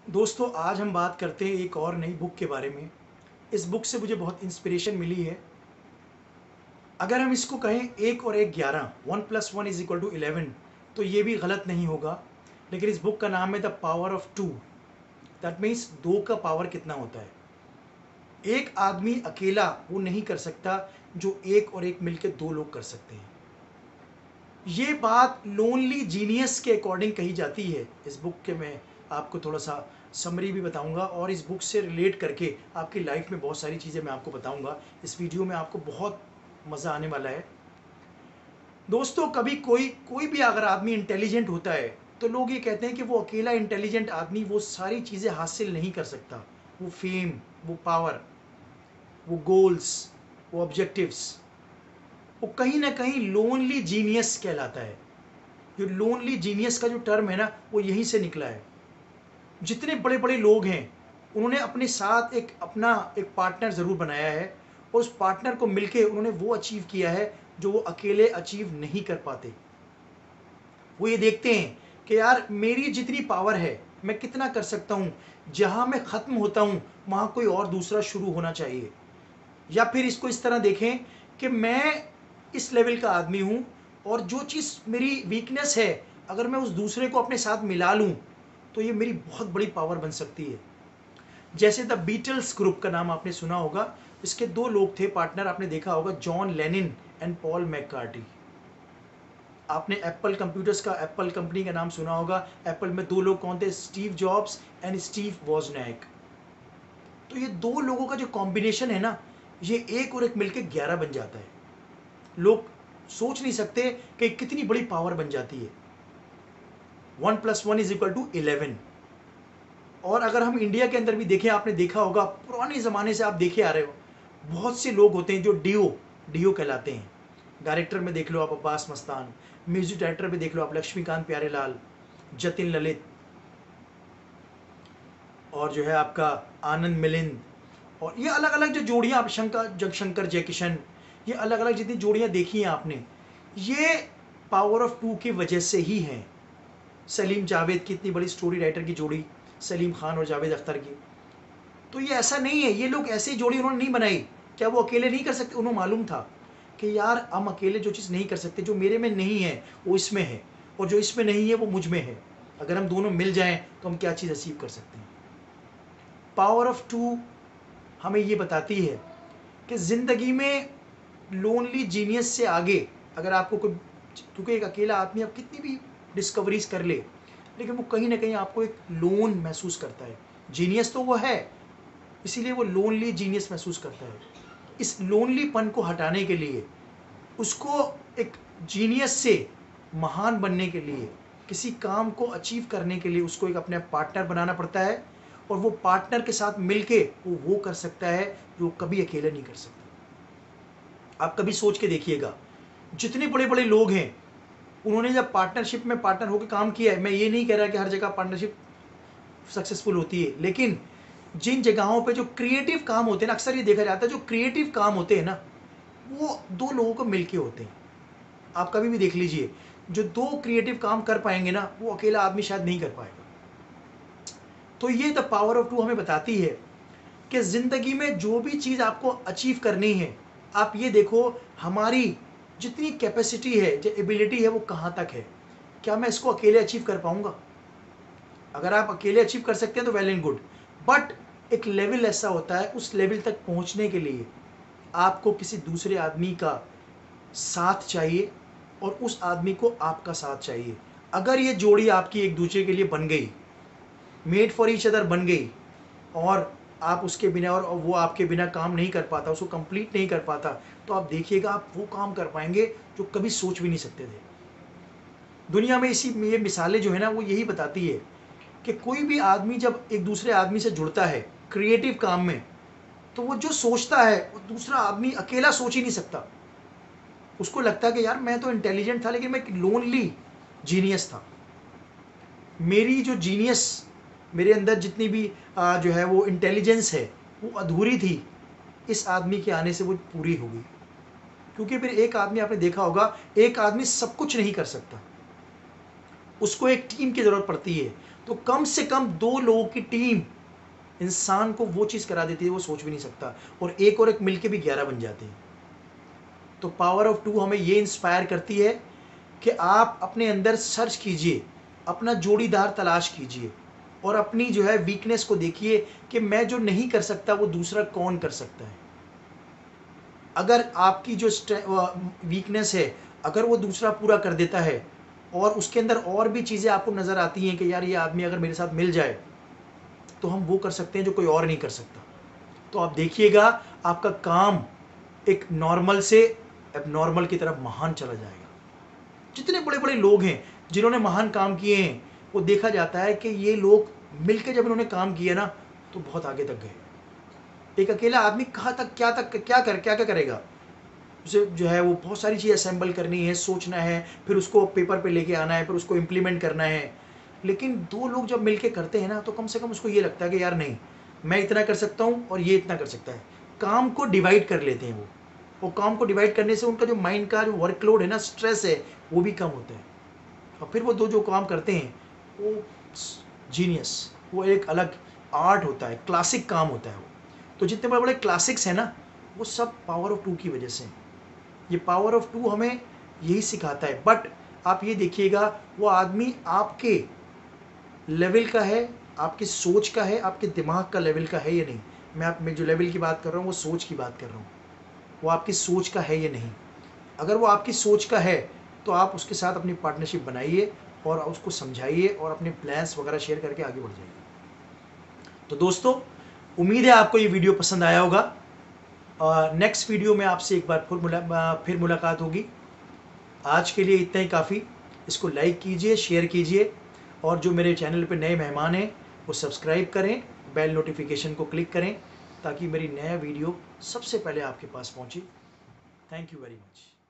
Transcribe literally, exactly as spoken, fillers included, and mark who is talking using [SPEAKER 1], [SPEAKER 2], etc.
[SPEAKER 1] दोस्तों, आज हम बात करते हैं एक और नई बुक के बारे में। इस बुक से मुझे बहुत इंस्पिरेशन मिली है। अगर हम इसको कहें एक और एक ग्यारह, one plus one is equal to eleven, तो ये भी गलत नहीं होगा। लेकिन इस बुक का नाम है the power of two. That means दो का पावर कितना होता है। एक आदमी अकेला वो नहीं कर सकता जो एक और एक मिलकर दो लोग कर सकते हैं। ये बात लोनली जीनियस के अकॉर्डिंग कही जाती है। इस बुक के मैं आपको थोड़ा सा समरी भी बताऊंगा और इस बुक से रिलेट करके आपकी लाइफ में बहुत सारी चीज़ें मैं आपको बताऊंगा। इस वीडियो में आपको बहुत मज़ा आने वाला है। दोस्तों, कभी कोई कोई भी अगर आदमी इंटेलिजेंट होता है तो लोग ये कहते हैं कि वो अकेला इंटेलिजेंट आदमी वो सारी चीज़ें हासिल नहीं कर सकता। वो फेम, वो पावर, वो गोल्स, वो ऑब्जेक्टिव्स, वो कहीं ना कहीं लोनली जीनियस कहलाता है। जो लोनली जीनियस का जो टर्म है ना, वो यहीं से निकला है। जितने बड़े बड़े लोग हैं उन्होंने अपने साथ एक अपना एक पार्टनर ज़रूर बनाया है और उस पार्टनर को मिलके उन्होंने वो अचीव किया है जो वो अकेले अचीव नहीं कर पाते। वो ये देखते हैं कि यार मेरी जितनी पावर है मैं कितना कर सकता हूँ, जहाँ मैं ख़त्म होता हूँ वहाँ कोई और दूसरा शुरू होना चाहिए। या फिर इसको इस तरह देखें कि मैं इस लेवल का आदमी हूँ और जो चीज़ मेरी वीकनेस है अगर मैं उस दूसरे को अपने साथ मिला लूँ तो ये मेरी बहुत बड़ी पावर बन सकती है। जैसे द बीटल्स ग्रुप का नाम आपने सुना होगा। इसके दो लोग थे पार्टनर, आपने देखा होगा, John Lennon and Paul McCartney. आपने एप्पल कंप्यूटर्स का, एप्पल कंपनी का नाम सुना होगा। एप्पल में दो लोग कौन थे? Steve Jobs and Steve Wozniak. तो ये दो लोगों का जो कॉम्बिनेशन है ना, ये एक और एक मिलकर ग्यारह बन जाता है। लोग सोच नहीं सकते कि कितनी बड़ी पावर बन जाती है। One plus one is equal to eleven. और अगर हम इंडिया के अंदर भी देखें, आपने देखा होगा पुराने ज़माने से आप देखे आ रहे हो, बहुत से लोग होते हैं जो डीओ डीओ कहलाते हैं। डायरेक्टर में देख लो आप अब्बास मस्तान, म्यूजिक डायरेक्टर में देख लो आप लक्ष्मीकांत प्यारेलाल, जतिन ललित, और जो है आपका आनंद मिलिंद, और ये अलग अलग जो जोड़ियाँ आप शंकर जगशंकर जयकिशन, ये अलग अलग जितनी जोड़ियाँ देखी हैं आपने, ये पावर ऑफ टू की वजह से ही हैं। सलीम जावेद की इतनी बड़ी स्टोरी राइटर की जोड़ी, सलीम खान और जावेद अख्तर की। तो ये ऐसा नहीं है, ये लोग ऐसी जोड़ी उन्होंने नहीं बनाई। क्या वो अकेले नहीं कर सकते? उन्हें मालूम था कि यार हम अकेले जो चीज़ नहीं कर सकते, जो मेरे में नहीं है वो इसमें है, और जो इसमें नहीं है वो मुझ में है। अगर हम दोनों मिल जाएं तो हम क्या चीज़ अचीव कर सकते हैं। पावर ऑफ टू हमें ये बताती है कि ज़िंदगी में लोनली जीनियस से आगे अगर आपको कोई, क्योंकि एक अकेला आदमी आप कितनी भी डिस्कवरीज कर ले, लेकिन वो कहीं ना कहीं आपको एक लोन महसूस करता है। जीनियस तो वो है, इसीलिए वो लोनली जीनियस महसूस करता है। इस लोनलीपन को हटाने के लिए उसको एक जीनियस से महान बनने के लिए, किसी काम को अचीव करने के लिए उसको एक अपने पार्टनर बनाना पड़ता है, और वो पार्टनर के साथ मिलके वो वो कर सकता है जो कभी अकेले नहीं कर सकता। आप कभी सोच के देखिएगा, जितने बड़े बड़े लोग हैं उन्होंने जब पार्टनरशिप में पार्टनर होकर काम किया है, मैं ये नहीं कह रहा कि हर जगह पार्टनरशिप सक्सेसफुल होती है, लेकिन जिन जगहों पे जो क्रिएटिव काम होते हैं ना, अक्सर ये देखा जाता है जो क्रिएटिव काम होते हैं ना, वो दो लोगों को मिलके होते हैं। आप कभी भी देख लीजिए, जो दो क्रिएटिव काम कर पाएंगे ना, वो अकेला आदमी शायद नहीं कर पाएगा। तो ये द पावर ऑफ टू हमें बताती है कि ज़िंदगी में जो भी चीज़ आपको अचीव करनी है, आप ये देखो हमारी जितनी कैपेसिटी है, जो एबिलिटी है, वो कहाँ तक है। क्या मैं इसको अकेले अचीव कर पाऊँगा? अगर आप अकेले अचीव कर सकते हैं तो वेल एंड गुड, बट एक लेवल ऐसा होता है, उस लेवल तक पहुंचने के लिए आपको किसी दूसरे आदमी का साथ चाहिए और उस आदमी को आपका साथ चाहिए। अगर ये जोड़ी आपकी एक दूसरे के लिए बन गई, मेड फॉर ईच अदर बन गई, और आप उसके बिना और वो आपके बिना काम नहीं कर पाता, उसको कंप्लीट नहीं कर पाता, तो आप देखिएगा आप वो काम कर पाएंगे जो कभी सोच भी नहीं सकते थे। दुनिया में इसी ये मिसालें जो है ना, वो यही बताती है कि कोई भी आदमी जब एक दूसरे आदमी से जुड़ता है क्रिएटिव काम में, तो वो जो सोचता है वो दूसरा आदमी अकेला सोच ही नहीं सकता। उसको लगता है कि यार मैं तो इंटेलिजेंट था, लेकिन मैं एक लोनली जीनियस था। मेरी जो जीनियस, मेरे अंदर जितनी भी आ, जो है वो इंटेलिजेंस है, वो अधूरी थी, इस आदमी के आने से वो पूरी हो गई। क्योंकि फिर एक आदमी, आपने देखा होगा, एक आदमी सब कुछ नहीं कर सकता, उसको एक टीम की ज़रूरत पड़ती है। तो कम से कम दो लोगों की टीम इंसान को वो चीज़ करा देती है वो सोच भी नहीं सकता, और एक और एक मिलके भी ग्यारह बन जाते हैं। तो पावर ऑफ टू हमें ये इंस्पायर करती है कि आप अपने अंदर सर्च कीजिए, अपना जोड़ीदार तलाश कीजिए, और अपनी जो है वीकनेस को देखिए कि मैं जो नहीं कर सकता वो दूसरा कौन कर सकता है। अगर आपकी जो वीकनेस है अगर वो दूसरा पूरा कर देता है, और उसके अंदर और भी चीज़ें आपको नज़र आती हैं कि यार ये आदमी अगर मेरे साथ मिल जाए तो हम वो कर सकते हैं जो कोई और नहीं कर सकता, तो आप देखिएगा आपका काम एक नॉर्मल से एबनॉर्मल की तरफ महान चला जाएगा। जितने बड़े बड़े लोग हैं जिन्होंने महान काम किए हैं, वो देखा जाता है कि ये लोग मिलकर जब इन्होंने काम किया ना तो बहुत आगे तक गए। एक अकेला आदमी कहाँ तक क्या तक क्या कर क्या क्या करेगा, उसे जो है वो बहुत सारी चीज़ असेंबल करनी है, सोचना है, फिर उसको पेपर पे लेके आना है, फिर उसको इम्प्लीमेंट करना है। लेकिन दो लोग जब मिलके करते हैं ना तो कम से कम उसको ये लगता है कि यार नहीं, मैं इतना कर सकता हूँ और ये इतना कर सकता है। काम को डिवाइड कर लेते हैं वो, और काम को डिवाइड करने से उनका जो माइंड का जो वर्कलोड है ना, स्ट्रेस है, वो भी कम होता है। और फिर वो दो जो काम करते हैं वो जीनियस, वो एक अलग आर्ट होता है, क्लासिक काम होता है वो। तो जितने बड़े बड़े क्लासिक्स हैं ना वो सब पावर ऑफ टू की वजह से हैं। ये पावर ऑफ टू हमें यही सिखाता है। बट आप ये देखिएगा वो आदमी आपके लेवल का है, आपकी सोच का है, आपके दिमाग का लेवल का है या नहीं। मैं आप मैं जो लेवल की बात कर रहा हूँ वो सोच की बात कर रहा हूँ, वो आपकी सोच का है या नहीं। अगर वो आपकी सोच का है तो आप उसके साथ अपनी पार्टनरशिप बनाइए और उसको समझाइए और अपने प्लान्स वगैरह शेयर करके आगे बढ़ जाइए। तो दोस्तों, उम्मीद है आपको ये वीडियो पसंद आया होगा। नेक्स्ट वीडियो में आपसे एक बार फिर मुला फिर मुलाकात होगी। आज के लिए इतना ही काफ़ी। इसको लाइक कीजिए, शेयर कीजिए, और जो मेरे चैनल पे नए मेहमान हैं वो सब्सक्राइब करें, बेल नोटिफिकेशन को क्लिक करें ताकि मेरी नया वीडियो सबसे पहले आपके पास पहुंचे। Thank you very much.